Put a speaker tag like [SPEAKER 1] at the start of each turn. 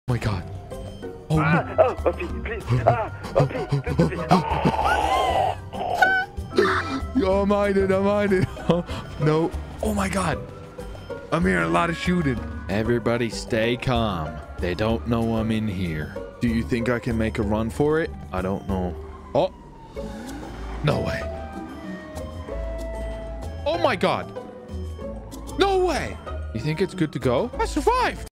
[SPEAKER 1] my God. Oh, no.
[SPEAKER 2] Oh, please. Please.
[SPEAKER 1] Yo, I'm hiding. Oh, no. Oh, my God. I'm hearing a lot of shooting. Everybody stay calm. They don't know I'm in here. Do you think I can make a run for it? I don't know. Oh. No way. Oh, my God. No way. You think it's good to go? I survived.